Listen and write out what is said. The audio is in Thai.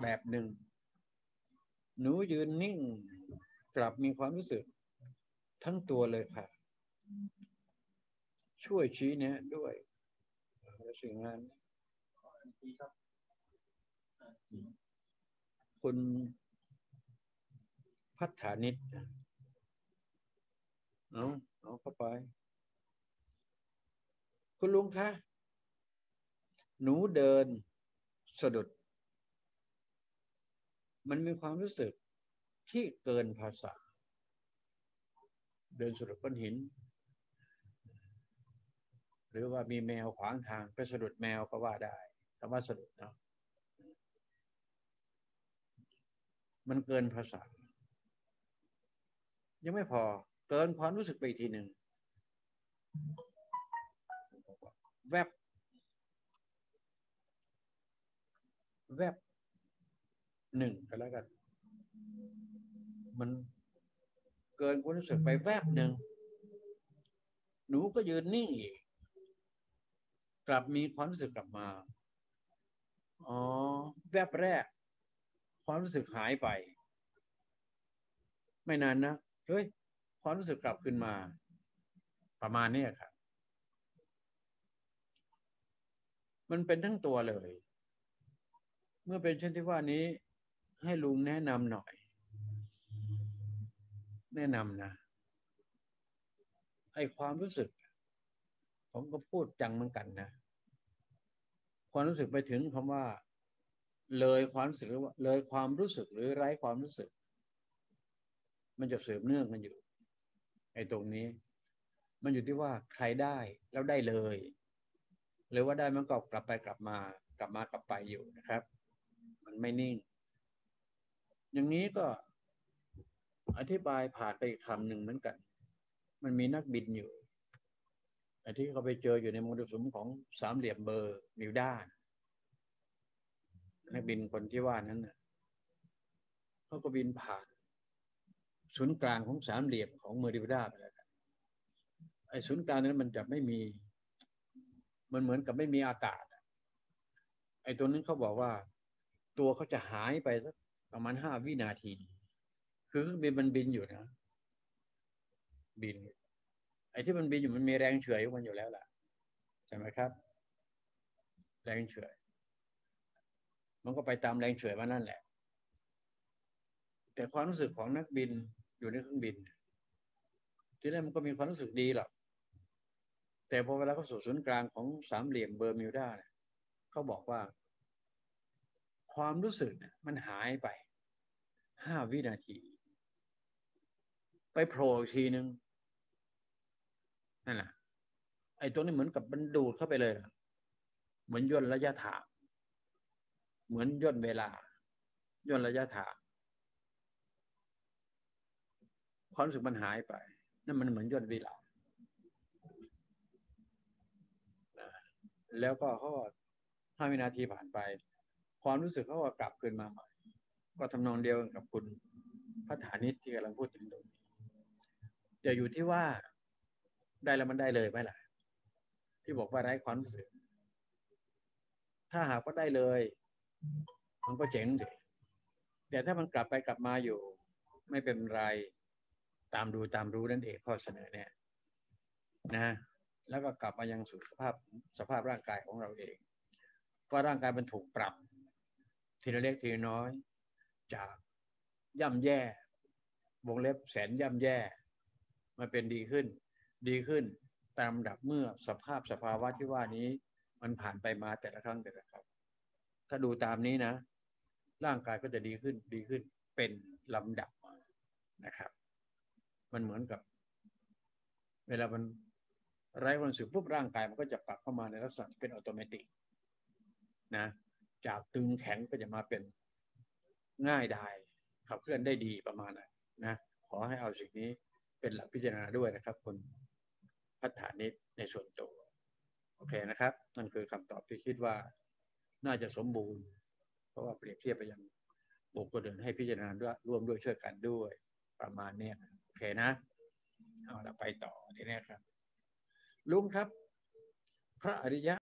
แบบหนึ่งหนูยืนนิ่งกลับมีความรู้สึกทั้งตัวเลยค่ะช่วยชี้แนะด้วยสิ่งนั้นคุณพัฒนิชเอาเข้าไปคุณลุงคะหนูเดินสะดุดมันมีความรู้สึกที่เกินภาษาเดินสะดุดก้อนหินหรือว่ามีแมวขวางทางไปสะดุดแมวก็ว่าได้คำว่าสะดุดเนาะมันเกินภาษายังไม่พอเกินความรู้สึกไปอีกทีหนึ่งแวบแวบหนึ่งก็แล้วกันมันเกินความรู้สึกไปแวบหนึ่งหนูก็ยืนนิ่งอีกกลับมีความรู้สึกกลับมาอ๋อแวบแรกความรู้สึกหายไปไม่นานนะเฮ้ยความรู้สึกกลับขึ้นมาประมาณนี้ครับมันเป็นทั้งตัวเลยเมื่อเป็นเช่นที่ว่านี้ให้ลุงแนะนำหน่อยแนะนำนะไอ้ความรู้สึกผมก็พูดจังเหมือนกันนะความรู้สึกไปถึงคำว่าเลยความรู้สึกหรือว่าเลยความรู้สึกหรือไร้ความรู้สึกมันจะสืบเนื่องกันอยู่ไอ้ตรงนี้มันอยู่ที่ว่าใครได้แล้วได้เลยหรือว่าได้มันก็กลับไปกลับมากลับมากลับไปอยู่นะครับมันไม่นิ่งอย่างนี้ก็อธิบายผ่านไปอีกคำหนึ่งเหมือนกันมันมีนักบินอยู่ไอ้ที่เขาไปเจออยู่ในมรสุมของสามเหลี่ยมเบอร์มิวด้านักบินคนที่ว่านั้นเขาก็บินผ่านศูนย์กลางของสามเหลี่ยมของเมอริวด้าไปแล้วไอ้ศูนย์กลางนั้นมันจะไม่มีมันเหมือนกับไม่มีอากาศไอ้ตัวนั้นเขาบอกว่าตัวเขาจะหายไปสักประมาณ5 วินาทีคือเครื่องบินมันบินอยู่นะบินไอ้ที่มันบินอยู่มันมีแรงเฉื่อยของมันอยู่แล้วล่ะใช่ไหมครับแรงเฉื่อยมันก็ไปตามแรงเฉื่อยมันนั่นแหละแต่ความรู้สึกของนักบินอยู่ในเครื่องบินทีแรกมันก็มีความรู้สึกดีหรอกแต่พอเวลาเขาสู่ศูนย์กลางของสามเหลี่ยมเบอร์มิวดาเขาบอกว่าความรู้สึกมันหายไป5 วินาทีไปโผล่อีกทีนึงนั่นแหละไอ้ตัวนี้เหมือนกับมันดูดเข้าไปเลยเหมือนย่นระยะทางเหมือนย่นเวลาย่นระยะทางความรู้สึกมันหายไปนั่นมันเหมือนย่นเวลาแล้วก็เขา5 วินาทีผ่านไปความรู้สึกเขาก็กลับคืนมาใหม่ก็ทำนองเดียวกันกับคุณพัฒนิชที่กำลังพูดถึงตรงนี้จะอยู่ที่ว่าได้แล้วมันได้เลยไหมล่ะที่บอกว่าไร้ความรู้สึกถ้าหากว่าได้เลยมันก็เจ๋งสิแต่ถ้ามันกลับไปกลับมาอยู่ไม่เป็นไรตามดูตามรู้นั่นเองข้อเสนอเนี่ยนะแล้วก็กลับมายังสู่สภาพร่างกายของเราเองก็ร่างกายมันถูกปรับทีละเล็กทีละน้อยจากย่ำแย่วงเล็บแสนย่ำแย่มาเป็นดีขึ้นดีขึ้นตามลำดับเมื่อสภาวะที่ว่านี้มันผ่านไปมาแต่ละครั้งแต่ละครั้งถ้าดูตามนี้นะร่างกายก็จะดีขึ้นดีขึ้นเป็นลำดับนะครับมันเหมือนกับเวลามันไร้ความรู้สึกปุ๊บร่างกายมันก็จะปรับเข้ามาในลักษณะที่เป็นอัตโนมัตินะจากตึงแข็งก็จะมาเป็นง่ายได้ขับเคลื่อนได้ดีประมาณนั้นนะขอให้เอาสิ่งนี้เป็นหลักพิจารณาด้วยนะครับคุณพัฒนิชในส่วนตัวโอเคนะครับนั่นคือคำตอบที่คิดว่าน่าจะสมบูรณ์เพราะว่าเปรียบเทียบไปยังบุคคลอื่นให้พิจารณาด้วยร่วมด้วยช่วยกันด้วยประมาณนี้โอเคนะเอาละไปต่อทีนี้ครับลุงครับพระอริยะ